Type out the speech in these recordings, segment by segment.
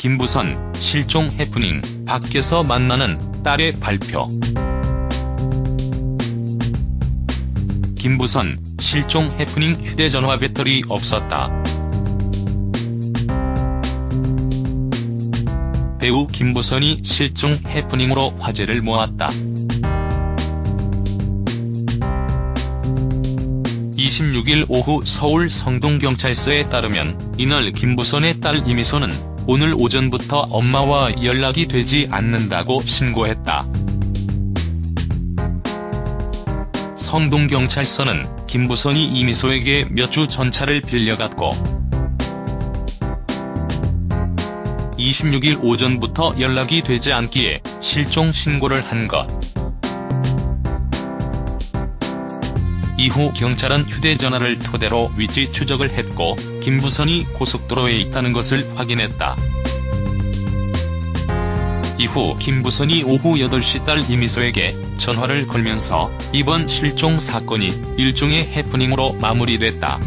김부선 실종 해프닝, 밖에서 만나는 딸의 발표. 김부선 실종 해프닝, 휴대전화 배터리 없었다. 배우 김부선이 실종 해프닝으로 화제를 모았다. 26일 오후 서울 성동경찰서에 따르면 이날 김부선의 딸 이미소는 오늘 오전부터 엄마와 연락이 되지 않는다고 신고했다. 성동경찰서는 김부선이 이미소에게 몇 주 전차를 빌려갔고 26일 오전부터 연락이 되지 않기에 실종 신고를 한 것. 이후 경찰은 휴대전화를 토대로 위치 추적을 했고 김부선이 고속도로에 있다는 것을 확인했다. 이후 김부선이 오후 8시 딸 이미소에게 전화를 걸면서 이번 실종 사건이 일종의 해프닝으로 마무리됐다.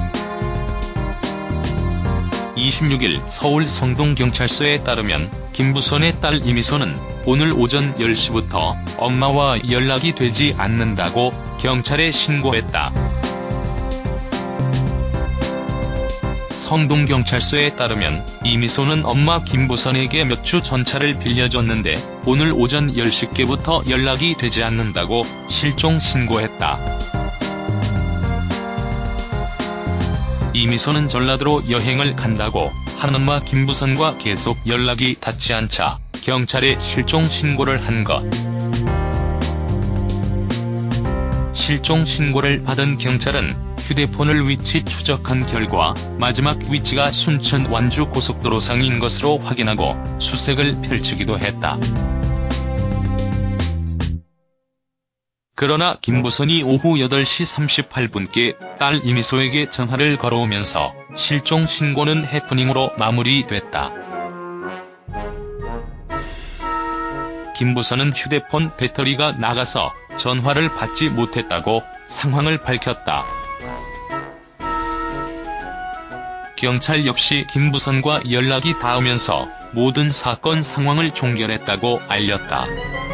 26일 서울 성동경찰서에 따르면 김부선의 딸 이미소는 오늘 오전 10시부터 엄마와 연락이 되지 않는다고 경찰에 신고했다. 성동경찰서에 따르면 이미소는 엄마 김부선에게 몇 주 전차를 빌려줬는데 오늘 오전 10시께부터 연락이 되지 않는다고 실종 신고했다. 이미소는 전라도로 여행을 간다고 한 엄마 김부선과 계속 연락이 닿지 않자 경찰에 실종 신고를 한 것. 실종 신고를 받은 경찰은 휴대폰을 위치 추적한 결과 마지막 위치가 순천 완주 고속도로상인 것으로 확인하고 수색을 펼치기도 했다. 그러나 김부선이 오후 8시 38분께 딸 이미소에게 전화를 걸어오면서 실종 신고는 해프닝으로 마무리됐다. 김부선은 휴대폰 배터리가 나가서 전화를 받지 못했다고 상황을 밝혔다. 경찰 역시 김부선과 연락이 닿으면서 모든 사건 상황을 종결했다고 알렸다.